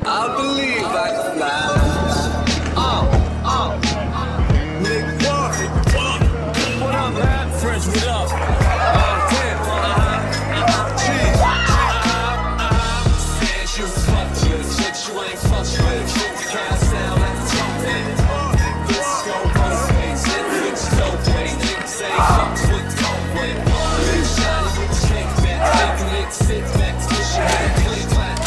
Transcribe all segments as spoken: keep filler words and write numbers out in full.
I believe I can fly. Oh, oh. Nick Warren. What up, man? French, what up? Uh, ten. Uh-huh. Cheese. Uh-huh. Said you fucked with shit you ain't fucked with. You can't sound like a trumpet. This go both ways. It looks dope way. Niggas say fucks with dope way. Big shiny with the kickback. Making it sit back. Push your head, click back.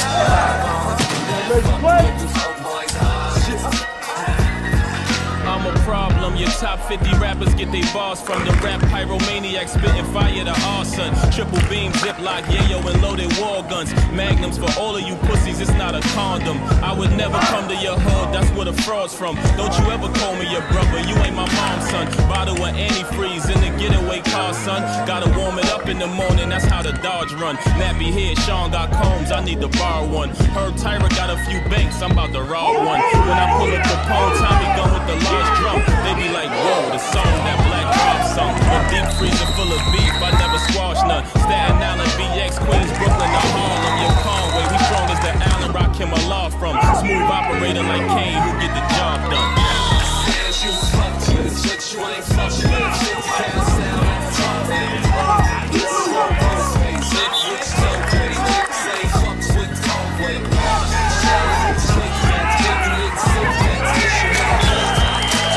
I'm a problem. Your top fifty rappers get their bars from the rap pyromaniac spitting fire to arson. Triple beam, ziplock, yayo, and loaded war guns. Magnums for all of you pussies, it's not a condom. I would never come to your hood, that's where the fraud's from. Don't you ever call me your brother, you ain't my mom's son. Bottle of antifreeze in the getaway car, son. Gotta warm it up in the morning, that's how the Dodge run. Nappy head, Sean got combs, I need to borrow one. Herb Tyra got a few banks, I'm about to rob one. When I pull up Capone, Tommy gun with the large drum. They be like, whoa, the song that Black Rob sung. A deep freezer full of beef, I never squash none. Staten Island, B X, Queens, Brooklyn, or Harlem. Your Conway, we strong as the Allen Rock him a law from. Smooth operator like Kane, who get the job done. Says you fucked with shit you ain't fucked with. Shit you can't sound like a trumpet. This go both ways. It looks dope way. Niggas say fucks with dope way. Shiny with the kickback. Making it sit back. Push your head, click back.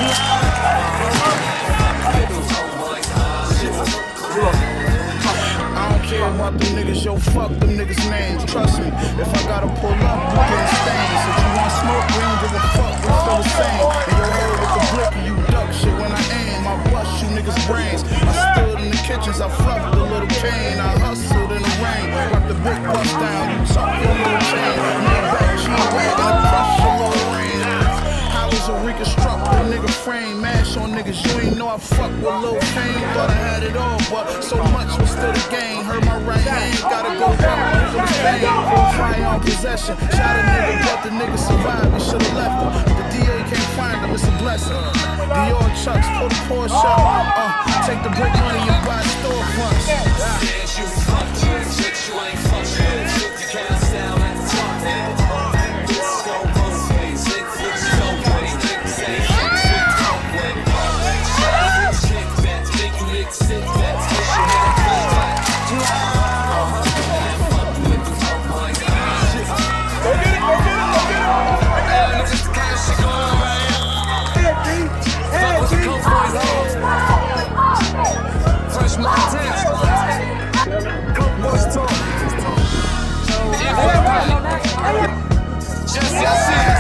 I don't care about them niggas, yo, fuck them niggas' names. Trust me, if I gotta pull up, you get stains. If you want smoke, we don't give a fuck, we still the same. And your head with the brick and you duck shit when I aim. I bust you niggas' brains. I stood in the kitchens, I fluffed a little cane. I hustled in the rain, rock the big bust down. You tuck your little chain, made back G-Wagon, I crush your little rain. How was a reconstruct the nigga frame? Mash on niggas, you ain't know I fuck with Lil Fame. Thought I had it all, but so much was still the game. Heard my right hand, gotta go back for the fame. Fire on possession, shot a nigga, but the nigga survived. We should've left him. The D A can't find him, it's a blessing. Dior Chucks, pull the Porsche out. Uh, take the brick money and buy storefronts. Says you fucked with shit you ain't fucked with. Shit you can't sound like a trumpet. This go both ways. It looks dope way. Niggas say fucks with dope way. Shiny with the kickback. Making it sit back. Push your head, click back. Go get it, go get it, go get it. It's just the kind of shit going on right here. Fuck with the Coke Boys hoes. Fresh Montana. Coke Boys talk. Just yes, yes.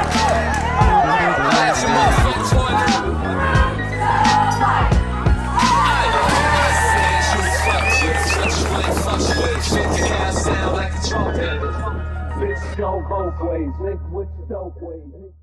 Let your motherfuckers wonder. I said you fucked with shit you ain't fucked with. Shit you can't sound like a trumpet. Bitch go both ways, nigga with your dope ways.